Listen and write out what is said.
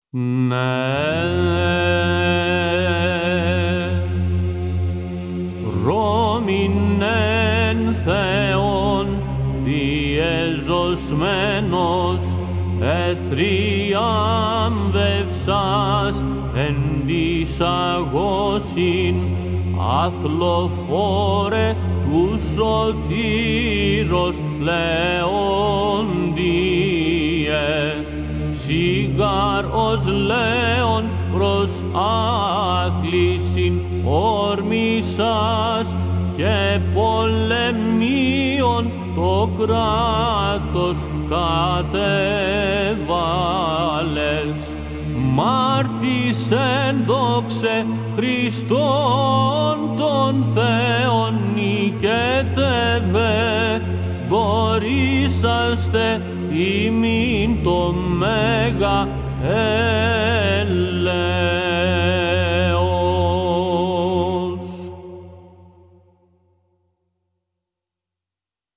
Ναι, Ρώμην εν Θεόν διεζωσμένος, εθριάμβευσας εν της αγώσιν, αθλοφόρε του σωτήρος λεόντιε, σιγάρ ως λέον προς άθλησιν ορμήσας και πολεμίων το κράτος κατεβάλες. Μάρτης εν δόξε Χριστόν τον Θεόν νικέτευε, δωρήσαστε ημίν το μέγα